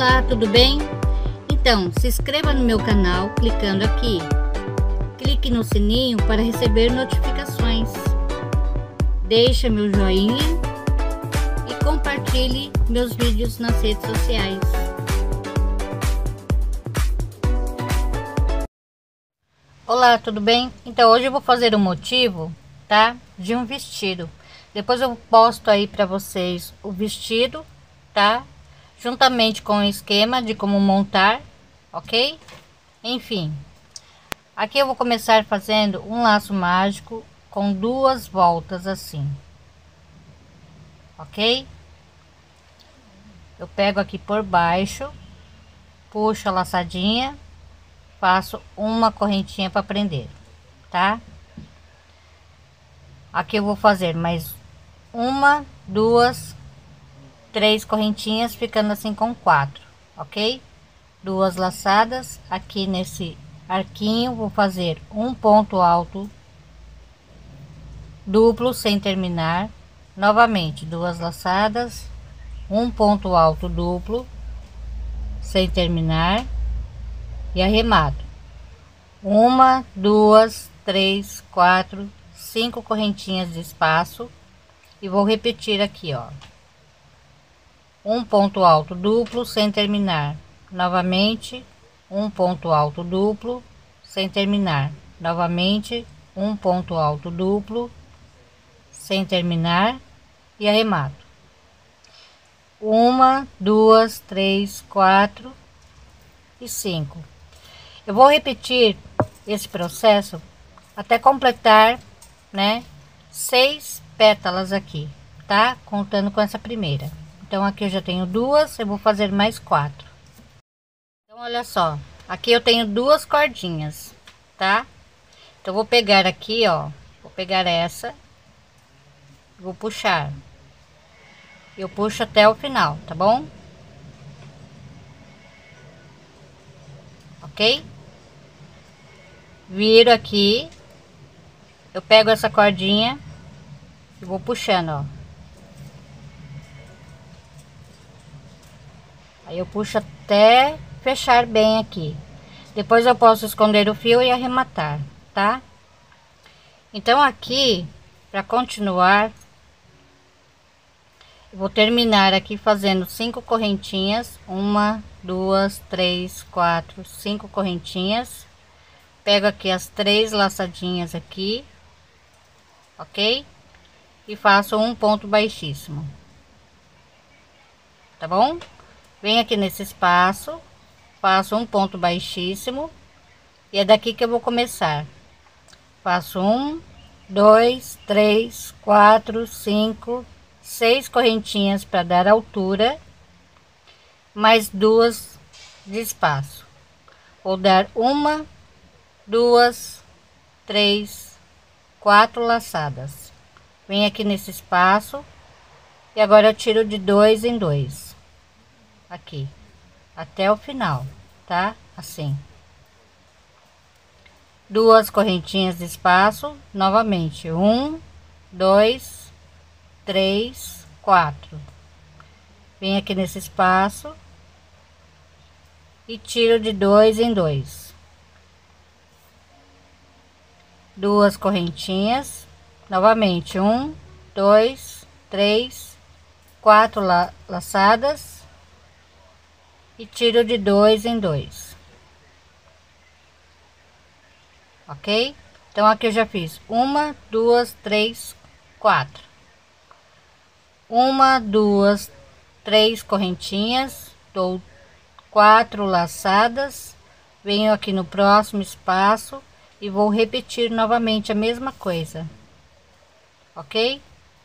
Olá, tudo bem? Então, se inscreva no meu canal clicando aqui. Clique no sininho para receber notificações. Deixe meu joinha e compartilhe meus vídeos nas redes sociais. Olá, tudo bem? Então hoje eu vou fazer um motivo, tá? De um vestido. Depois eu posto aí para vocês o vestido, tá? Juntamente com o esquema de como montar, ok? Enfim, aqui eu vou começar fazendo um laço mágico com 2 voltas assim, ok? Eu pego aqui por baixo, puxo a laçadinha, faço uma correntinha para prender, tá? Aqui eu vou fazer mais 1, 2, 3 correntinhas, ficando assim com 4, ok? 2 laçadas aqui nesse arquinho, vou fazer um ponto alto duplo sem terminar, novamente 2 laçadas, um ponto alto duplo sem terminar e arremato 1, 2, 3, 4, 5 correntinhas de espaço e vou repetir aqui, ó, um ponto alto duplo sem terminar, novamente um ponto alto duplo sem terminar, novamente um ponto alto duplo sem terminar e arremato 1, 2, 3, 4 e 5. Eu vou repetir esse processo até completar, né, 6 pétalas aqui, tá? Contando com essa primeira. Então aqui eu já tenho 2, eu vou fazer mais 4. Então olha só, aqui eu tenho 2 cordinhas, tá? Então vou pegar aqui, ó, vou pegar essa, vou puxar. Eu puxo até o final, tá bom? Ok? Viro aqui, eu pego essa cordinha e vou puxando, ó. Aí eu puxo até fechar bem aqui. Depois eu posso esconder o fio e arrematar, tá? Então aqui, para continuar, eu vou terminar aqui fazendo 5 correntinhas, 1, 2, 3, 4, 5 correntinhas. Pego aqui as 3 laçadinhas aqui, ok? E faço um ponto baixíssimo, tá bom? Venho aqui nesse espaço, faço um ponto baixíssimo e é daqui que eu vou começar. Faço 1, 2, 3, 4, 5, 6 correntinhas para dar altura, mais 2 de espaço. Vou dar 1, 2, 3, 4 laçadas. Venho aqui nesse espaço e agora eu tiro de 2 em 2. Aqui até o final, tá? Assim, 2 correntinhas de espaço, novamente 1, 2, 3, 4. Vem aqui nesse espaço e tiro de 2 em 2. 2 correntinhas, novamente 1, 2, 3, 4 laçadas e tiro de 2 em 2, ok? Então aqui eu já fiz 1, 2, 3, 4, 1, 2, 3 correntinhas, dou 4 laçadas, venho aqui no próximo espaço e vou repetir novamente a mesma coisa, ok?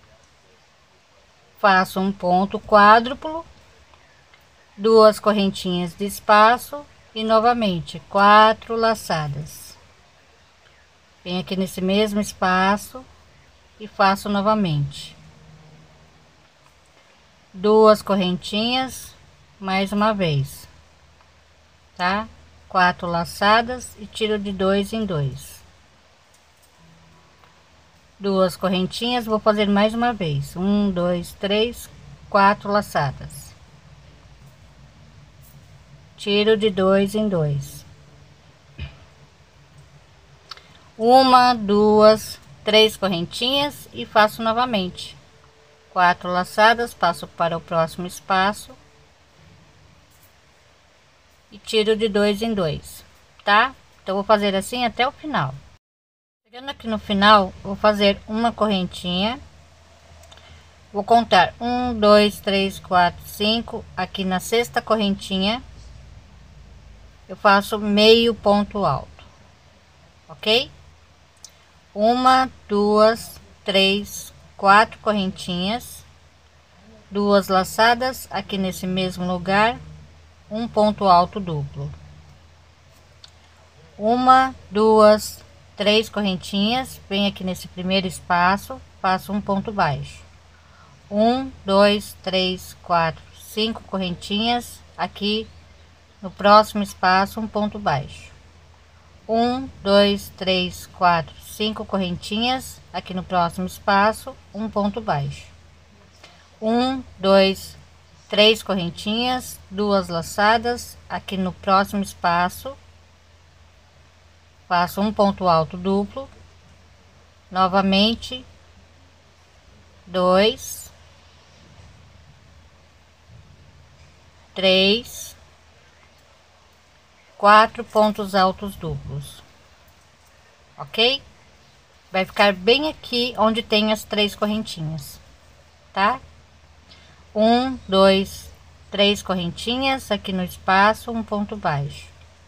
Faço um ponto quádruplo, 2 correntinhas de espaço e novamente 4 laçadas. Venho aqui nesse mesmo espaço e faço novamente 2 correntinhas mais uma vez, tá? 4 laçadas e tiro de 2 em 2. 2 correntinhas, vou fazer mais uma vez, 1, 2, 3, 4 laçadas. tiro de 2 em 2, uma, duas, três correntinhas e faço novamente 4 laçadas, passo para o próximo espaço e tiro de 2 em 2, tá? Então vou fazer assim até o final. Chegando aqui no final, vou fazer uma correntinha, vou contar 1, 2, 3, 4, 5. Aqui na sexta correntinha eu faço meio ponto alto, ok? Uma, duas, três, 4 correntinhas, 2 laçadas aqui nesse mesmo lugar, um ponto alto duplo, uma, duas, 3 correntinhas, vem aqui nesse primeiro espaço, faço um ponto baixo, 1, 2, 3, 4, 5 correntinhas, aqui no próximo espaço um ponto baixo, 1, 2, 3, 4, 5 correntinhas, aqui no próximo espaço um ponto baixo, 1, 2, 3 correntinhas, 2 laçadas aqui no próximo espaço, faço um ponto alto duplo, novamente 2, 3, 4 pontos altos duplos, ok? Vai ficar bem aqui onde tem as 3 correntinhas, tá? 1, 2, 3 correntinhas aqui no espaço, um ponto baixo,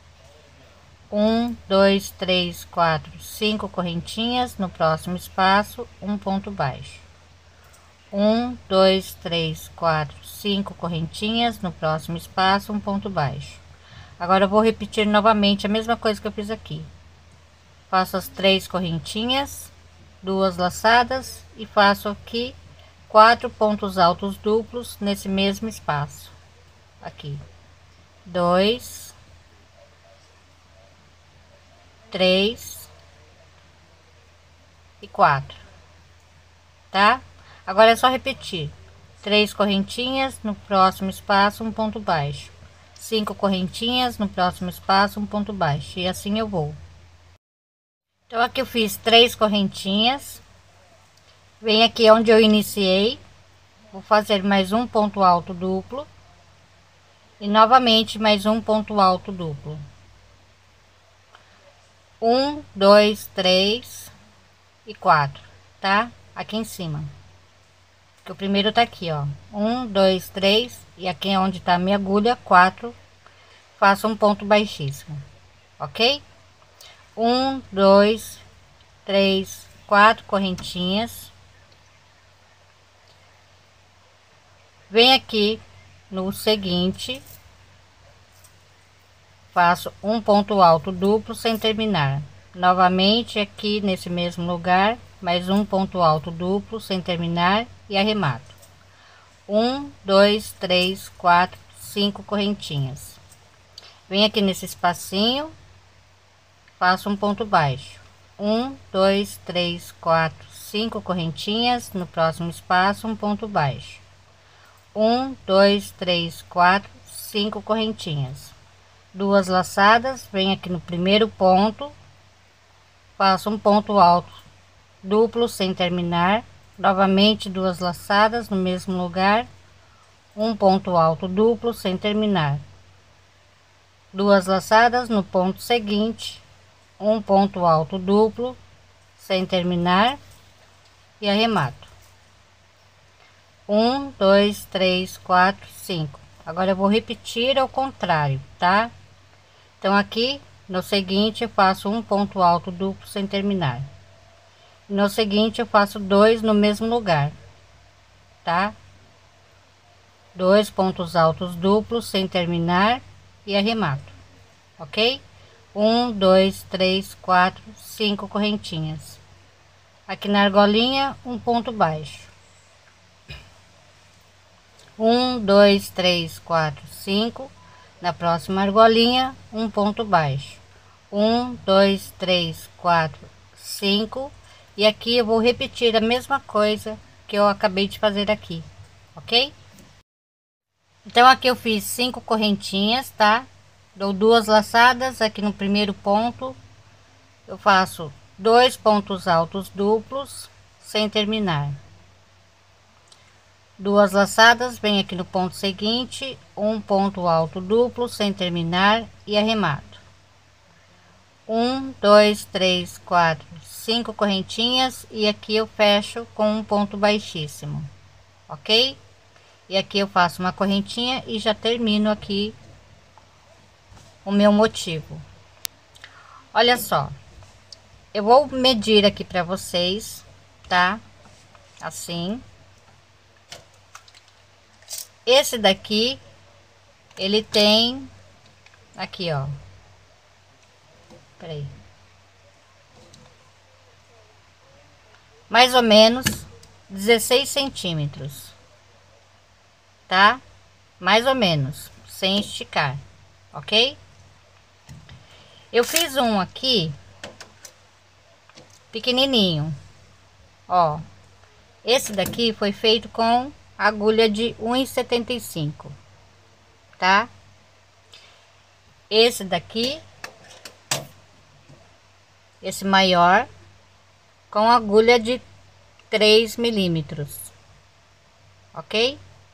1, 2, 3, 4, 5 correntinhas no próximo espaço, um ponto baixo, 1, 2, 3, 4, 5 correntinhas no próximo espaço, um ponto baixo. Agora eu vou repetir novamente a mesma coisa que eu fiz aqui, faço as 3 correntinhas, 2 laçadas e faço aqui 4 pontos altos duplos nesse mesmo espaço aqui, 2, 3 e 4, tá? Agora é só repetir 3 correntinhas no próximo espaço, um ponto baixo, 5 correntinhas no próximo espaço, um ponto baixo, e assim eu vou. Então aqui eu fiz 3 correntinhas, vem aqui onde eu iniciei, vou fazer mais um ponto alto duplo e novamente mais um ponto alto duplo, 1, 2, 3 e 4, tá? Aqui em cima, que o primeiro tá aqui, ó, 1, 2, 3, e aqui é onde tá a minha agulha, 4, faço um ponto baixíssimo, ok? 1, 2, 3, 4 correntinhas, vem aqui no seguinte, faço um ponto alto duplo sem terminar, novamente aqui nesse mesmo lugar, mais um ponto alto duplo sem terminar e arremato, 1, 2, 3, 4, 5 correntinhas, vem aqui nesse espacinho, faço um ponto baixo, 1, 2, 3, 4, 5 correntinhas no próximo espaço, um ponto baixo, 1, 2, 3, 4, 5 correntinhas, 2 laçadas, vem aqui no primeiro ponto, faço um ponto alto duplo sem terminar, novamente 2 laçadas no mesmo lugar, um ponto alto duplo sem terminar, 2 laçadas no ponto seguinte, um ponto alto duplo sem terminar e arremato, 1, 2, 3, 4, 5. Agora eu vou repetir ao contrário, tá? Então aqui no seguinte eu faço um ponto alto duplo sem terminar, no seguinte eu faço 2 no mesmo lugar, tá? 2 pontos altos duplos sem terminar e arremato, ok? 1, 2, 3, 4, 5 correntinhas, aqui na argolinha um ponto baixo, 1, 2, 3, 4, 5, na próxima argolinha um ponto baixo, 1, 2, 3, 4, 5, e aqui eu vou repetir a mesma coisa que eu acabei de fazer aqui, ok? Então aqui eu fiz 5 correntinhas, tá? dou 2 laçadas aqui no primeiro ponto, eu faço 2 pontos altos duplos sem terminar, 2 laçadas, venho aqui no ponto seguinte, um ponto alto duplo sem terminar e arremato. 1, 2, 3, 4, 5 correntinhas e aqui eu fecho com um ponto baixíssimo, ok? E aqui eu faço uma correntinha e já termino aqui o meu motivo. Olha só, eu vou medir aqui para vocês, tá? Assim. Esse daqui, ele tem aqui, ó. Peraí. Mais ou menos 16 centímetros, tá? Mais ou menos, sem esticar, ok? Eu fiz um aqui pequenininho, ó. Esse daqui foi feito com agulha de 1,75, tá? Esse daqui, esse maior, com agulha de 3 milímetros, ok?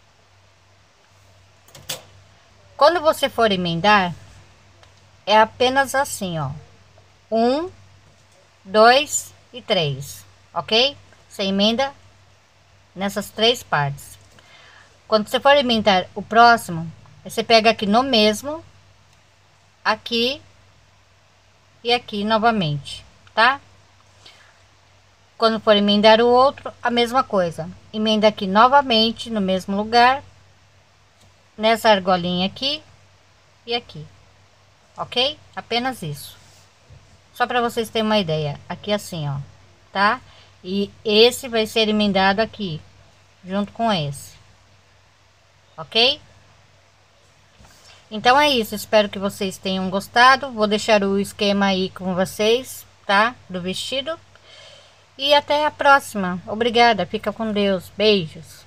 Quando você for emendar, é apenas assim, ó, 1, 2 e 3, ok? Você emenda nessas 3 partes. Quando você for emendar o próximo, você pega aqui no mesmo, aqui e aqui novamente, tá? Quando for emendar o outro, a mesma coisa, emenda aqui novamente no mesmo lugar, nessa argolinha aqui e aqui, ok? Apenas isso, só para vocês terem uma ideia. Aqui assim, ó, tá? E esse vai ser emendado aqui junto com esse, ok? Então é isso, espero que vocês tenham gostado. Vou deixar o esquema aí com vocês, tá? Do vestido. E até a próxima. Obrigada, fica com Deus. Beijos.